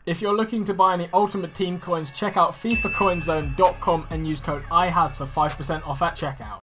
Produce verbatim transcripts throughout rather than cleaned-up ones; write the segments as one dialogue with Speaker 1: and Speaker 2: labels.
Speaker 1: If you're looking to buy any Ultimate Team coins, check out FIFA Coin Zone dot com and use code I H A Z for five percent off at checkout.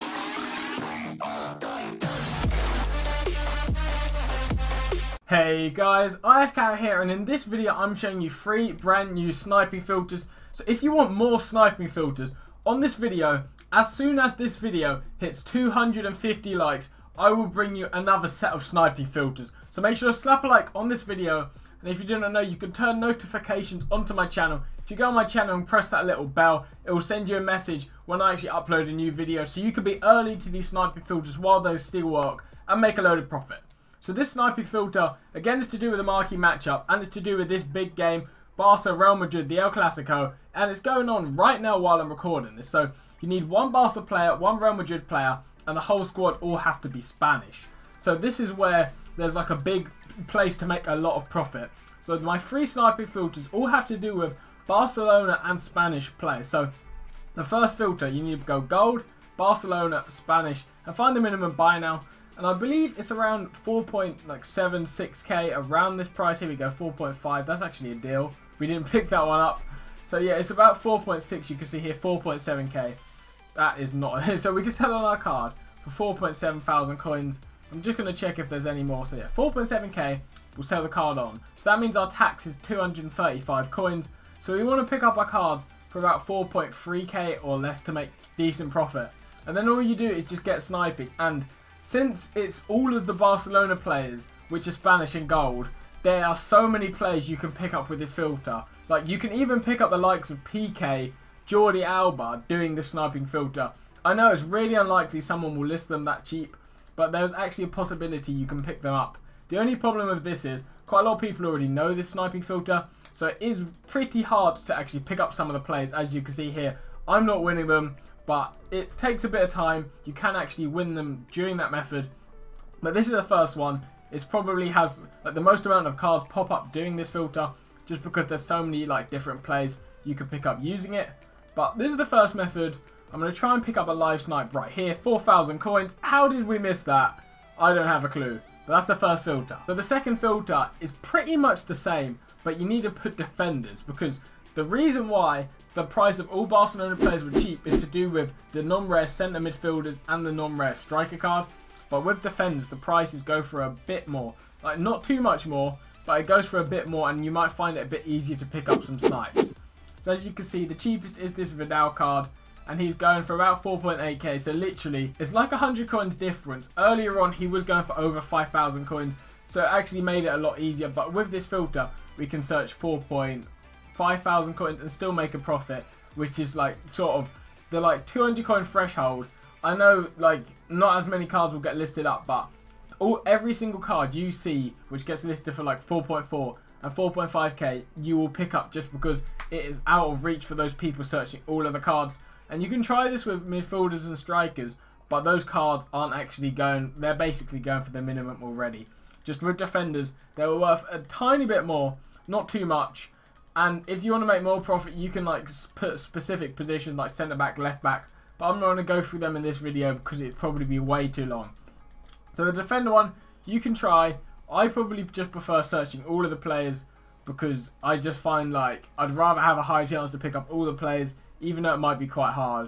Speaker 1: Hey guys, IceCat here, and in this video I'm showing you three brand new sniping filters. So if you want more sniping filters, on this video, as soon as this video hits two hundred fifty likes, I will bring you another set of sniping filters. So make sure to slap a like on this video. And if you didn't know, you can turn notifications onto my channel. If you go on my channel and press that little bell, it will send you a message when I actually upload a new video. So you can be early to these sniping filters while those still work and make a load of profit. So this sniping filter, again, is to do with a marquee matchup. And it's to do with this big game, Barca Real Madrid, the El Clasico. And it's going on right now while I'm recording this. So you need one Barca player, one Real Madrid player, and the whole squad all have to be Spanish. So this is where there's like a big place to make a lot of profit. So my three sniping filters all have to do with Barcelona and Spanish players. So the first filter, you need to go gold, Barcelona, Spanish, and find the minimum buy now. And I believe it's around four point seven six K around this price. Here we go, four point five. That's actually a deal. We didn't pick that one up. So yeah, it's about four point six. You can see here, four point seven K. That is not. So we can sell on our card for four point seven thousand coins. I'm just going to check if there's any more. So yeah, four point seven K, we'll sell the card on. So that means our tax is two hundred thirty-five coins. So we want to pick up our cards for about four point three K or less to make decent profit. And then all you do is just get sniping. And since it's all of the Barcelona players, which are Spanish and gold, there are so many players you can pick up with this filter. Like, you can even pick up the likes of P K, Jordi Alba doing the sniping filter. I know it's really unlikely someone will list them that cheap, but there's actually a possibility you can pick them up. The only problem with this is quite a lot of people already know this sniping filter, so it is pretty hard to actually pick up some of the players. As you can see here, I'm not winning them, but it takes a bit of time. You can actually win them during that method. But this is the first one. It probably has like the most amount of cards pop up doing this filter, just because there's so many like different plays you can pick up using it. But this is the first method. I'm going to try and pick up a live snipe right here. four thousand coins. How did we miss that? I don't have a clue. But that's the first filter. So the second filter is pretty much the same, but you need to put defenders, because the reason why the price of all Barcelona players were cheap is to do with the non-rare centre midfielders and the non-rare striker card. But with defenders, the prices go for a bit more. Like, not too much more, but it goes for a bit more, and you might find it a bit easier to pick up some snipes. So as you can see, the cheapest is this Vidal card, and he's going for about four point eight K. So literally, it's like one hundred coins difference. Earlier on, he was going for over five thousand coins, so it actually made it a lot easier. But with this filter, we can search four point five thousand coins and still make a profit, which is like sort of the like two hundred coin threshold. I know like not as many cards will get listed up, but all every single card you see which gets listed for like four point four and four point five K, you will pick up just because it is out of reach for those people searching all of the cards. And you can try this with midfielders and strikers, but those cards aren't actually going, they're basically going for the minimum already. Just with defenders, they were worth a tiny bit more, not too much. And if you want to make more profit, you can like put specific positions like centre back, left back. But I'm not going to go through them in this video because it'd probably be way too long. So the defender one, you can try. I probably just prefer searching all of the players, because I just find like I'd rather have a high chance to pick up all the players, even though it might be quite hard.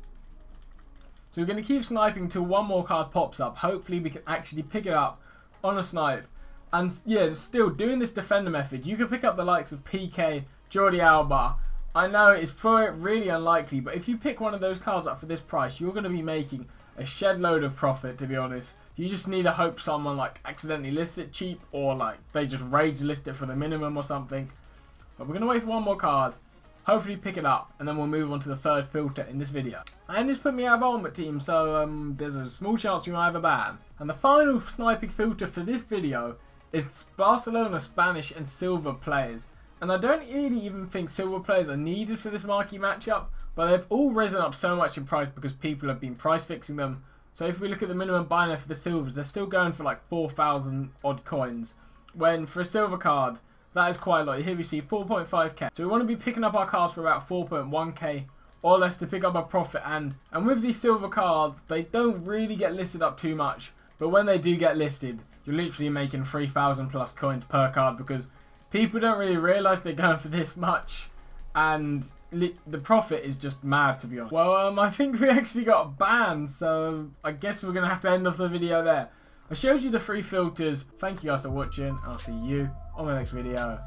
Speaker 1: So we're going to keep sniping until one more card pops up. Hopefully we can actually pick it up on a snipe. And yeah, still doing this defender method, you can pick up the likes of P K, Jordi Alba. I know it's probably really unlikely, but if you pick one of those cards up for this price, you're going to be making a shed load of profit, to be honest. You just need to hope someone like accidentally lists it cheap, or like they just rage list it for the minimum or something. But we're going to wait for one more card. Hopefully pick it up, and then we'll move on to the third filter in this video. And this put me out of Ultimate Team, so um, there's a small chance you might have a ban. And the final sniping filter for this video is Barcelona Spanish and silver players. And I don't really even think silver players are needed for this marquee matchup, but they've all risen up so much in price because people have been price fixing them. So if we look at the minimum buy now for the silvers, they're still going for like four thousand odd coins, when for a silver card, that is quite a lot. Here we see four point five K. So we want to be picking up our cards for about four point one K or less to pick up a profit. And, and with these silver cards, they don't really get listed up too much. But when they do get listed, you're literally making three thousand plus coins per card, because people don't really realise they're going for this much, and the profit is just mad, to be honest. Well, um, I think we actually got banned, so I guess we're going to have to end off the video there. I showed you the free filters. Thank you guys for watching. I'll see you on the next video.